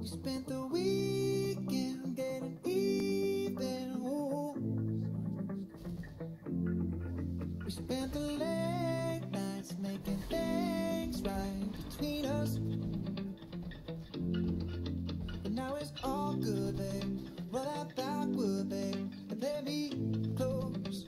spent the weekend getting even. Ooh. We spent the late nights making things right between us. But now it's all good, babe. Roll that backward, babe, and let me close.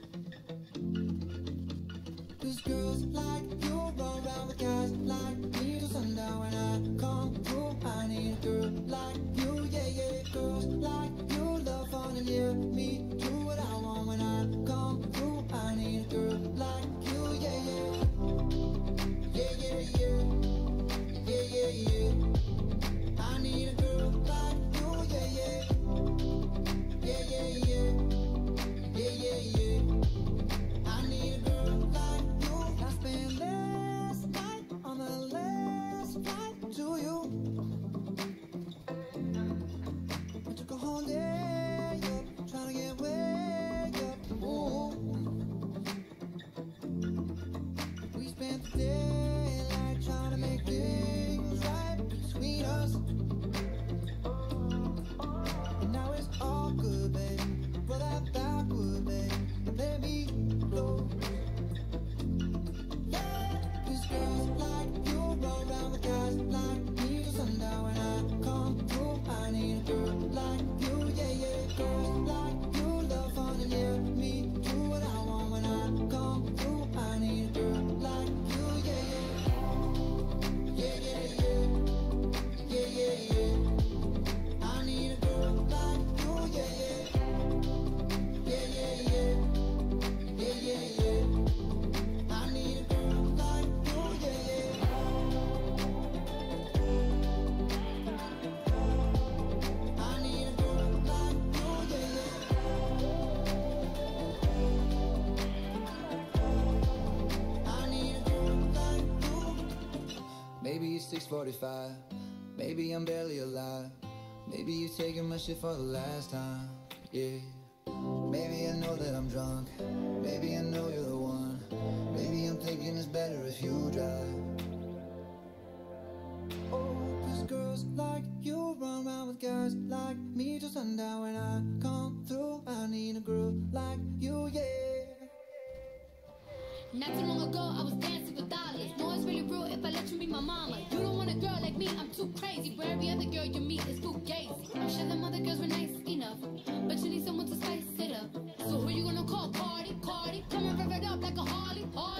Cause girls like you run around with guys like me till sundown. When I come through, I need a girl like you, yeah, yeah. Girls like you love fun and yeah, me do what I want. When I come through, I need a girl like you, yeah, yeah. Yeah, yeah, yeah. Yeah, yeah, yeah. I need a girl like you, yeah, yeah. Yeah, yeah, yeah. Yeah, yeah, yeah. I need a girl like you. I spent last night on the last flight to you. I took a whole day up, trying to get way up. Ooh. We spent the daylight trying to make things right between us. And now it's all good, babe. Roll that backward, babe, and let me go. Yeah, cause girls like you roll around with guys like me till sundown. When I come through, I need a girl like you, yeah, yeah. Girls like you love fun and yeah, me do what I want. When I come through, I need a girl like you, yeah, yeah. Yeah, yeah, yeah. Yeah, yeah, yeah. I need a girl like you, yeah, yeah. Yeah, yeah, yeah. Yeah, yeah, yeah. I need a girl like you, yeah, yeah. I need a girl like you, yeah, yeah. I need a girl like you. Maybe it's 6:45. Maybe I'm barely alive. Maybe you're taking my shit for the last time. Yeah. Maybe I know that I'm drunk. Maybe I know you're the one. Maybe I'm thinking it's better if you drive. Oh, cause girls like you run around with guys like me till sundown. When I come through, I need a girl like you, yeah. Not too long ago, I was dancing for dollars. No, it's really real if I let you be my mama. You don't want a girl like me, I'm too crazy. Where every other girl you meet is too gazy. I'm sure them other girls were nice enough, but you need someone to spice it up. So who you gonna call? Cardi, Cardi, come and rev it up like a Harley, Harley.